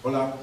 Hola,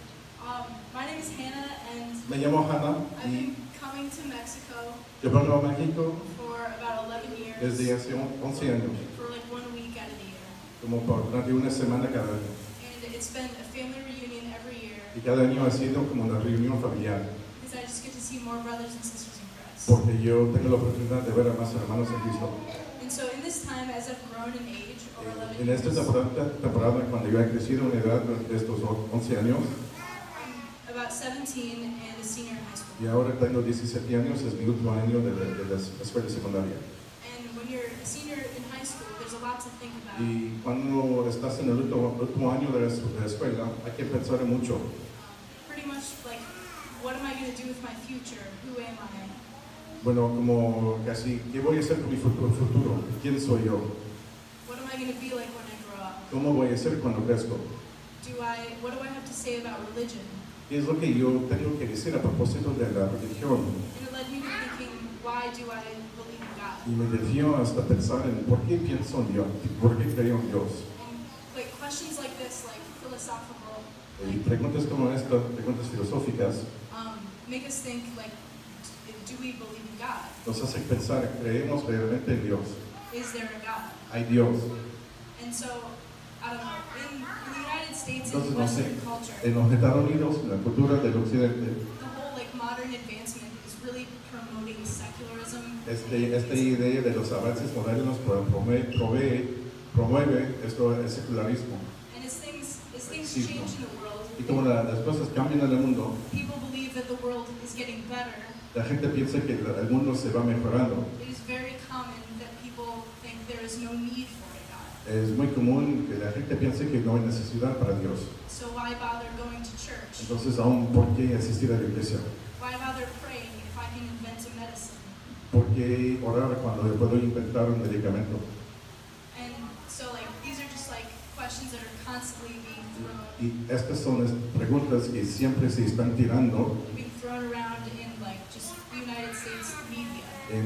My name is Hannah, and me llamo Hannah I've y been coming to Mexico yo vengo a México for about 11 years, desde hace 11 años, for like 1 week out of the year. como por más de una semana cada año. And it's been a family reunion every year, Y cada año ha sido como una reunión familiar, because I just get to see more brothers and sisters in Christ. porque yo tengo la oportunidad de ver a más hermanos en Cristo. And so in this time, as I've grown in age, over 11 En esta years, temporada, cuando yo he crecido en edad de estos 11 años, I'm about 17 and a senior in high school. y ahora tengo 17 años, es mi último año de la escuela secundaria. And when you're a senior in high school, there's a lot to think about. Y cuando estás en el último año de la escuela, hay que pensar en mucho. Pretty much like, what am I going to do with my future? Who am I? Bueno, como casi, ¿qué voy a hacer con mi futuro? ¿Quién soy yo? What am I going to be like when I grow up? ¿Cómo voy a ser cuando crezco? What do I have to say about religion? ¿Qué es lo que yo tengo que decir a propósito de la religión? And it led me to thinking, why do I believe in God? Y me desvió hasta pensar en por qué pienso en Dios, por qué creo en Dios. And like questions like this, like philosophical, Y preguntas como estas, preguntas filosóficas, make us think like, do we believe in God? nos hacen pensar, ¿creemos realmente en Dios? Is there a God? ¿Hay Dios? And so, I don't know, in the United States, Entonces, in no sé, Western culture, en los Estados Unidos, en la cultura del occidente, the whole like modern advancement is really promoting secularism. esta idea de los avances modernos promueve esto, el secularismo. And as things Sí, change in the world, Y como las cosas cambian en el mundo, people believe that the world is getting better. la gente piensa que el mundo se va mejorando. It is very common that people think there is no need for a God. Es muy común que la gente piense que no hay necesidad para Dios. So why bother going to church? Entonces, aún, ¿por qué asistir a la iglesia? Why bother praying if I can invent a medicine? ¿Por qué orar cuando puedo inventar un medicamento? And so like these are just like questions that are constantly being Y estas son las preguntas que siempre se están tirando thrown around in like just the United States media.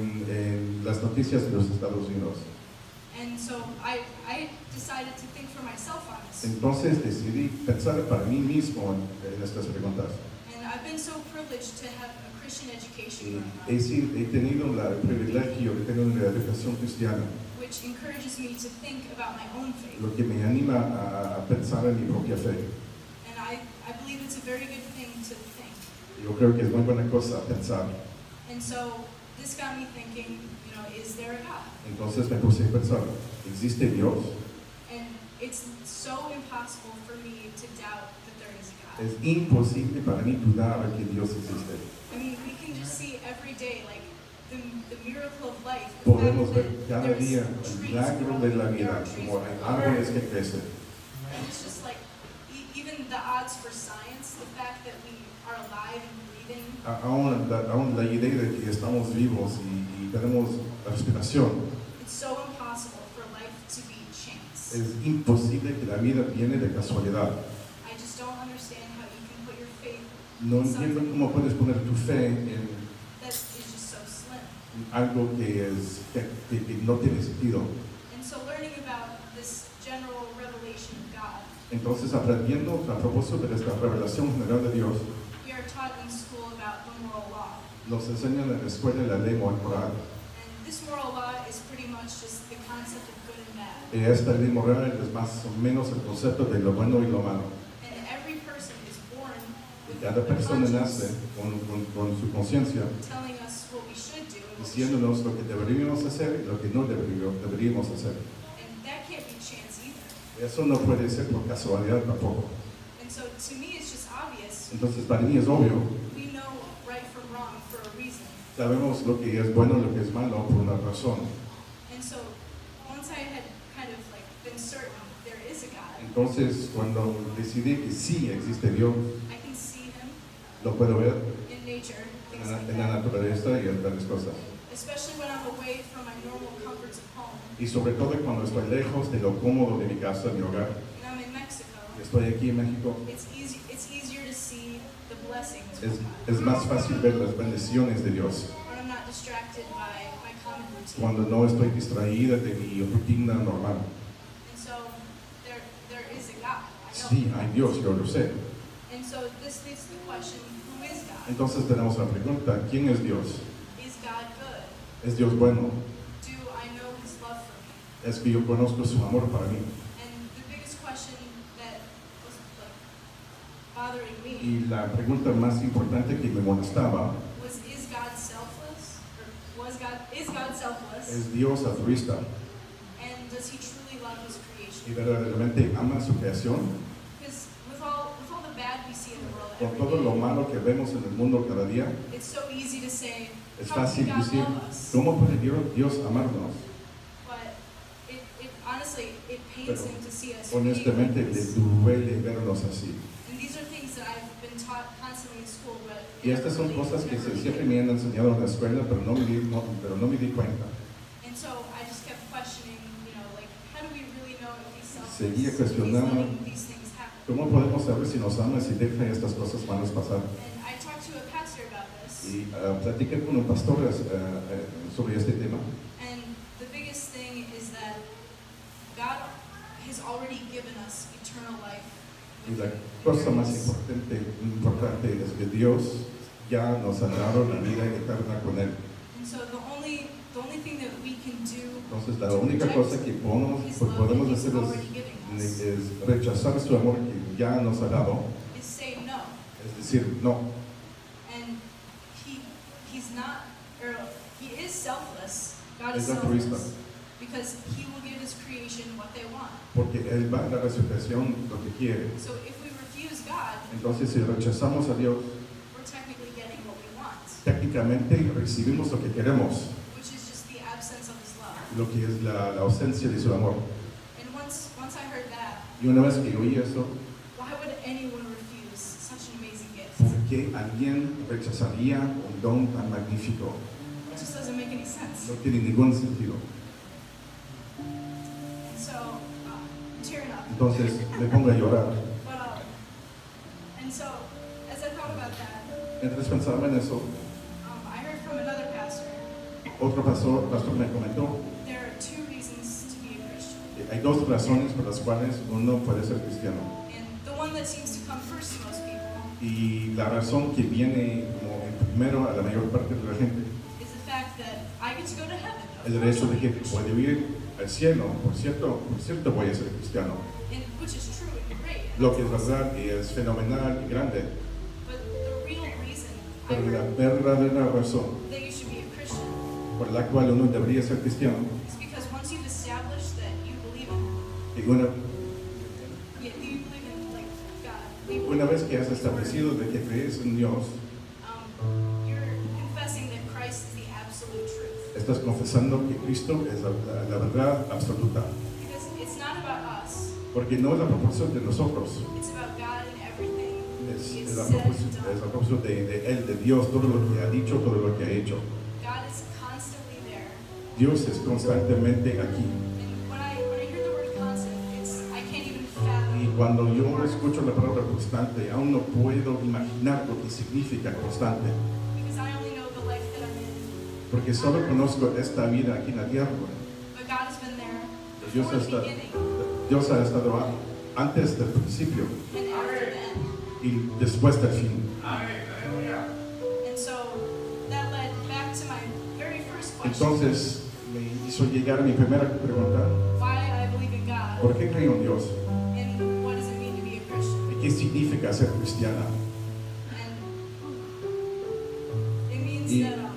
en las noticias de los Estados Unidos. And so I decided to think for myself on this. Entonces decidí pensar para mí mismo en estas preguntas. And I've been so privileged to have a Christian education Y growing up, he tenido el privilegio de tener una educación cristiana, which encourages me to think about my own faith. lo que me anima a pensar en mi propia fe. And I believe it's a very good thing to think. Yo creo que es muy buena cosa pensar. And so this got me thinking, you know, is there a God? Entonces me puse a pensar, ¿existe Dios? And it's so impossible for me to doubt that there is a God. Es imposible para mí dudar que Dios existe. I mean, we can just see every day, like, the miracle of life. The Podemos fact ver that cada there's día el trees milagro de la growing, there vida, are trees como hay growing. árboles que crecen. And it's just like, even the odds for science, the fact that we are alive and breathing, Aún la idea de que estamos vivos y tenemos la respiración, it's so impossible for life to be chance. es imposible que la vida viene de casualidad. I just don't understand how you can put your faith No entiendo cómo puedes poner tu fe en that is just so slim. algo que no tiene sentido. And so learning about this general revelation of God, Entonces, aprendiendo a propósito de esta revelación general de Dios, we are taught in school about the moral law. nos enseñan en la escuela la ley moral. And this moral law is pretty much just the concept of good and bad. Y esta ley moral es más o menos el concepto de lo bueno y lo malo. And every person is born Y with cada a persona conscience nace con su conciencia, telling us what we should do and what we shouldn't. diciéndonos lo que deberíamos hacer y lo que no deberíamos hacer. And that can't be chance either. Eso no puede ser por casualidad tampoco. And so to me it's just obvious. Entonces, para mí es obvio, We know right from wrong for a reason. sabemos lo que es bueno y lo que es malo por una razón. And so once I had kind of like been certain there is a God, Entonces, cuando decidí que sí existe Dios, I can see him lo puedo ver in nature, things en like la that. naturaleza y en tales cosas. Especially when I'm away from my normal comforts of home. Y sobre todo cuando estoy lejos de lo cómodo de mi casa, de mi hogar. And I'm in Mexico. Estoy aquí en México. It's easier to see the blessings Es, from God. es más fácil ver las bendiciones de Dios When I'm not distracted by my common routine. cuando no estoy distraída de mi rutina normal. And so there is a God. I know. Sí, hay Dios, yo lo sé. is the question, who is God? Entonces tenemos la pregunta, ¿quién es Dios? Is God good? ¿Es Dios bueno? Do I know his love for me? ¿Es que yo conozco su amor para mí? And the biggest question that was like bothering me Y la pregunta más importante que me molestaba was, is God selfless? Or is God selfless? es Dios altruista And does he truly love his y creation? verdaderamente ama su creación. Because with all the bad we see in the world Con every todo lo day, malo que vemos en el mundo cada día, it's so easy to say, es how fácil can God decir, love us? ¿cómo puede Dios amarnos? But honestly, it pains Pero him to see us honestamente being like le this. duele vernos así. And these are things that I've been taught constantly in school, but Y estas son cosas que siempre me han enseñado en la escuela, pero no me di cuenta. And so I just kept questioning, like, how do we really know if he's selfless? Seguía If he's cuestionando. letting these things happen? ¿Cómo podemos saber si nos ama si deja estas cosas malas pasar? And I talked to a pastor about this, Y platiqué con un pastor sobre este tema. and the biggest thing is that God has already given us eternal life. Y la cosa más importante es que Dios ya nos ha dado la vida eterna con Él. And so the only thing that we can do Entonces la única cosa que podemos his love that hacer he's already giving us es rechazar su amor que ya nos ha dado, is say no. es decir, no. And he's not, or he is selfless. God is Es altruista. selfless because he will give his creation what they want. Porque Él va a dar a su creación lo que quiere. So if we refuse God, Entonces si rechazamos a Dios, we're technically getting what we want, técnicamente recibimos lo que queremos, which is just the absence of his love. lo que es la ausencia de su amor. And once I heard that, Y una vez que oí eso, why would anyone refuse such an amazing gift? ¿por qué alguien rechazaría un don tan magnífico? It just doesn't make any sense. No tiene ningún sentido. And so, I'm tearing up. Entonces me pongo a llorar. But, and so, as I thought about that, Mientras pensaba en eso, I heard from another pastor, otro pastor me comentó there are two reasons to be a Christian. que hay dos razones por las cuales uno puede ser cristiano. And the one that seems to come first to most people Y la razón que viene como en primero a la mayor parte de la gente is the fact that I get to go to heaven. es el hecho de que puedo ir al cielo. Por cierto voy a ser cristiano. And which is true and great. And Lo que es that's awesome. verdad y es fenomenal y grande. But the real reason I Pero la heard verdadera razón that you should be a Christian por la cual uno debería ser cristiano is because once you've established that you believe in, y una you believe in like God, you Una vez que has establecido de que crees en Dios, you're confessing that Christ is the absolute truth. estás confesando que Cristo es la verdad absoluta. Because it's not about us, Porque no es la proporción de nosotros, it's about God and everything es He's la said proporción, and done. es la proporción de Él, de Dios, todo lo que ha dicho, todo lo que ha hecho. God is constantly there. Dios es constantemente aquí. And when I hear the word constant, I can't even Y fathom. cuando yo escucho la palabra constante, aún no puedo imaginar lo que significa constante. Because I only know the life that I'm in. Porque solo conozco esta vida aquí en la tierra. But God has been there Dios before ha the estado, beginning Dios ha estado antes del principio and after the end. y después del fin. And so that led back to my very first question. Entonces me hizo llegar a mi primera pregunta: Why I believe in God ¿por qué creo en Dios? and what does it mean to be a Christian? ¿Y qué significa ser cristiana? And it means Y- that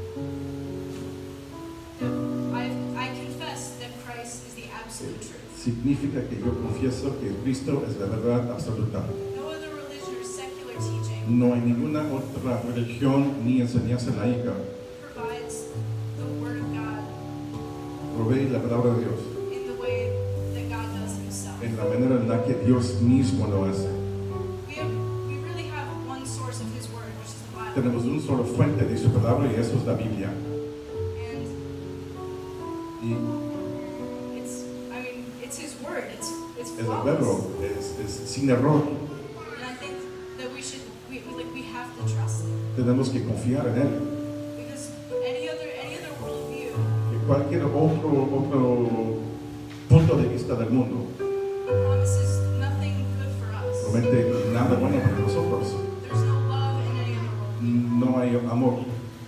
I confess that Christ is the absolute truth. Significa que yo confieso que Cristo es la verdad absoluta. No other religion or secular teaching No hay ninguna otra religión ni enseñanza laica provides the Word of God provee la palabra de Dios in the way that God does Himself. en la manera en la que Dios mismo lo hace. We really have one source of His Word, which is the Bible. Tenemos una sola fuente de su palabra y eso es la Biblia. And Y it's His Word. It's es el flawless. verbo, es sin error. And I think that we have to trust it. Tenemos que confiar en Él. Because any other worldview Que cualquier otro punto de vista del mundo promises nothing good for us. promete nada bueno para nosotros. There's hay amor.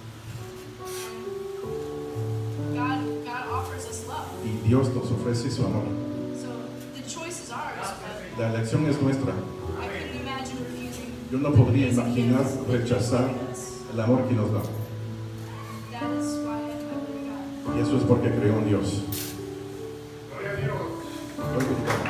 God offers us love. Y Dios nos ofrece su amor. So the choice is ours, but La elección es nuestra. I couldn't imagine refusing. Yo no podría imaginar rechazar el amor que nos da. That is why I believe in God. Y eso es porque creo en Dios. Gloria a Dios.